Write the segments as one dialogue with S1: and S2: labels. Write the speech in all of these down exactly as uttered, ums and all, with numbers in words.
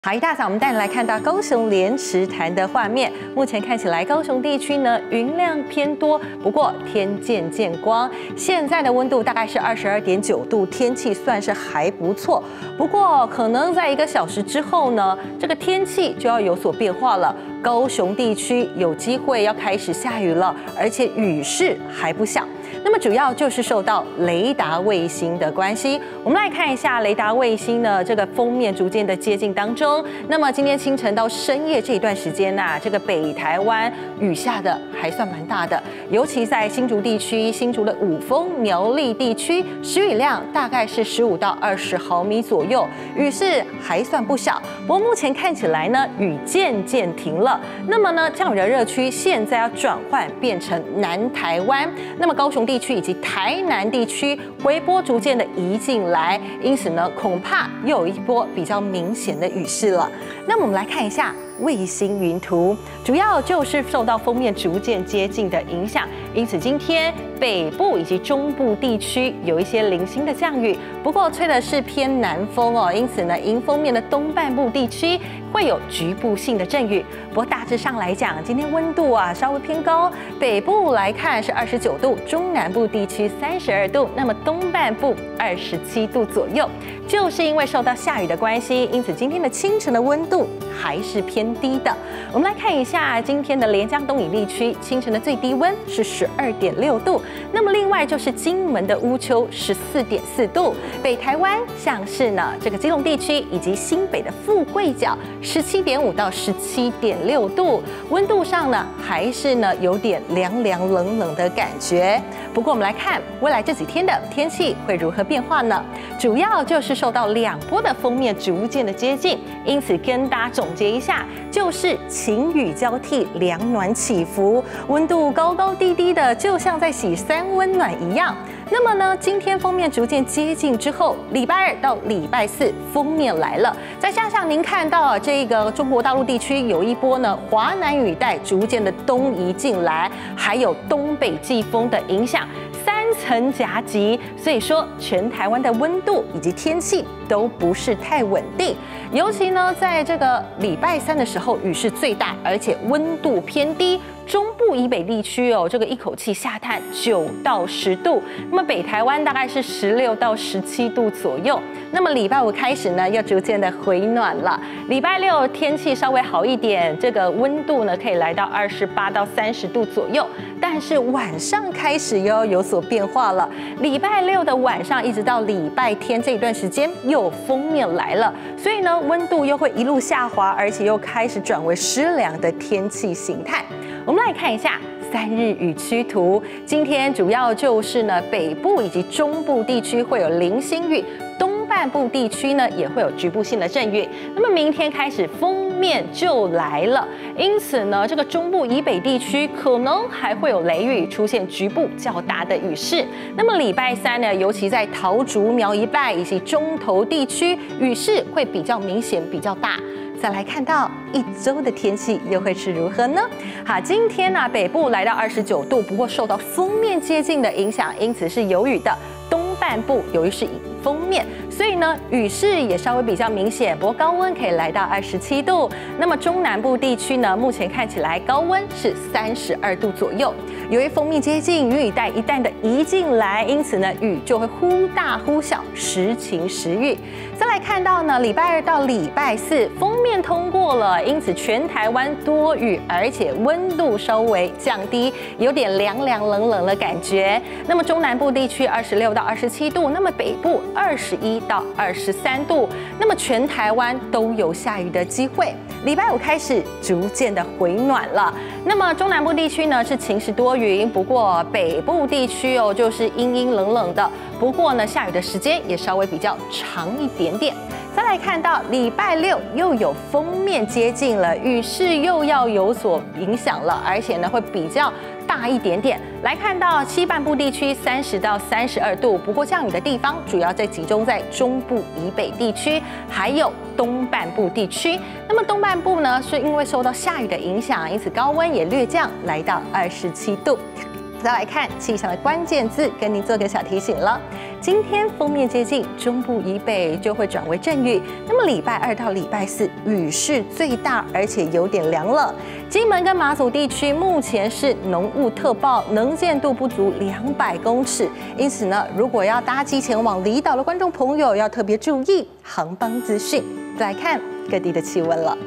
S1: 好，一大早我们带你来看到高雄莲池潭的画面。目前看起来，高雄地区呢云量偏多，不过天渐渐光。现在的温度大概是二十二点九度，天气算是还不错。不过可能在一个小时之后呢，这个天气就要有所变化了。高雄地区有机会要开始下雨了，而且雨势还不小。那么主要就是受到雷达卫星的关系。我们来看一下雷达卫星呢这个封面逐渐的接近当中。那么今天清晨到深夜这一段时间呐、啊，这个北台湾雨下的还算蛮大的，尤其在新竹地区、新竹的五峰、苗栗地区，时雨量大概是十五到二十毫米左右，雨势还算不小。不过目前看起来呢，雨渐渐停了。那么呢，降雨的热区现在要转换变成南台湾，那么高雄地区以及台南地区回波逐渐的移进来，因此呢，恐怕又有一波比较明显的雨势了。那么我们来看一下卫星云图，主要就是受到锋面逐渐接近的影响，因此今天北部以及中部地区有一些零星的降雨，不过吹的是偏南风哦，因此呢，迎风面的东半部地区会有局部性的阵雨。不过大致上来讲，今天温度啊稍微偏高，北部来看是二十九度，中南部地区三十二度，那么东半部二十七度左右。就是因为受到下雨的关系，因此今天的清晨的温度还是偏低的。我们来看一下今天的连江东引地区清晨的最低温是十二点六度，那么另外就是金门的乌丘十四点四度，北台湾像是呢这个基隆地区以及新北的富贵角十七点五到十七点六度，温度上呢还是呢有点凉凉冷冷的感觉。不过我们来看未来这几天的天气会如何变化呢？主要就是受到两波的锋面逐渐的接近，因此跟大家总结一下，就是晴雨交替，凉暖起伏，温度高高低低的，就像在洗三温暖一样。那么呢，今天锋面逐渐接近之后，礼拜二到礼拜四锋面来了，再加上您看到这个中国大陆地区有一波呢华南雨带逐渐的东移进来，还有东北季风的影响。三层夹击，所以说全台湾的温度以及天气都不是太稳定，尤其呢在这个礼拜三的时候雨势最大，而且温度偏低。中部以北地区哦，这个一口气下探九到十度，那么北台湾大概是十六到十七度左右。那么礼拜五开始呢，要逐渐的回暖了。礼拜六天气稍微好一点，这个温度呢可以来到二十八到三十度左右。但是晚上开始又要有所变化了。礼拜六的晚上一直到礼拜天这一段时间，又有锋面来了，所以呢温度又会一路下滑，而且又开始转为湿凉的天气形态。我们来看一下三日雨区图，今天主要就是呢北部以及中部地区会有零星雨，东半部地区呢也会有局部性的阵雨。那么明天开始锋面就来了，因此呢这个中部以北地区可能还会有雷雨，出现局部较大的雨势。那么礼拜三呢，尤其在桃竹苗一带以及中投地区，雨势会比较明显，比较大。再来看到一周的天气又会是如何呢？好，今天呢、啊、北部来到二十九度，不过受到锋面接近的影响，因此是有雨的。东半部由于是迎风面，所以呢雨势也稍微比较明显，不过高温可以来到二十七度。那么中南部地区呢，目前看起来高温是三十二度左右。由于锋面接近，雨雨带一旦的移进来，因此呢雨就会忽大忽小，时晴时雨。再来看到呢，礼拜二到礼拜四锋面通过了，因此全台湾多雨，而且温度稍微降低，有点凉凉冷冷的感觉。那么中南部地区二十六到二十七度，那么北部二十一到二十三度，那么全台湾都有下雨的机会。礼拜五开始逐渐的回暖了，那么中南部地区呢是晴时多云，不过北部地区哦就是阴阴冷冷的，不过呢下雨的时间也稍微比较长一点点。再来看到礼拜六又有锋面接近了，雨势又要有所影响了，而且呢会比较大一点点。来看到西半部地区三十到三十二度，不过降雨的地方主要在集中在中部以北地区，还有东半部地区。那么东半部呢，是因为受到下雨的影响，因此高温也略降，来到二十七度。 再来看气象的关键字，跟您做个小提醒了。今天锋面接近中部以北，就会转为阵雨。那么礼拜二到礼拜四，雨势最大，而且有点凉了。金门跟马祖地区目前是浓雾特报，能见度不足两百公尺，因此呢，如果要搭机前往离岛的观众朋友，要特别注意航班资讯。再来看各地的气温了。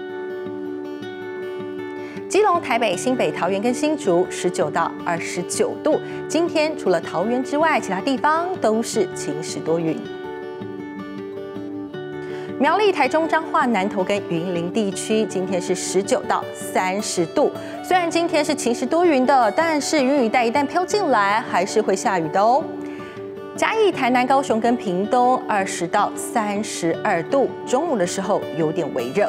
S1: 基隆、台北、新北、桃园跟新竹十九到二十九度。今天除了桃园之外，其他地方都是晴时多云。苗栗、台中、彰化、南投跟云林地区今天是十九到三十度。虽然今天是晴时多云的，但是云雨带一旦飘进来，还是会下雨的哦。嘉义、台南、高雄跟屏东二十到三十二度，中午的时候有点微热。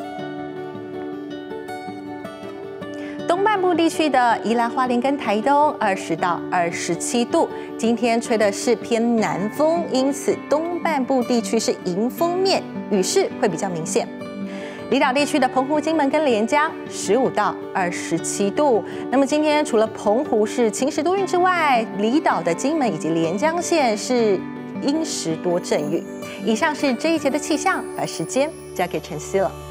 S1: 东半部地区的宜兰花莲跟台东二十到二十七度，今天吹的是偏南风，因此东半部地区是迎风面，雨势会比较明显。离岛地区的澎湖、金门跟连江十五到二十七度。那么今天除了澎湖是晴时多云之外，离岛的金门以及连江县是阴时多阵雨。以上是这一节的气象，把时间交给晨曦了。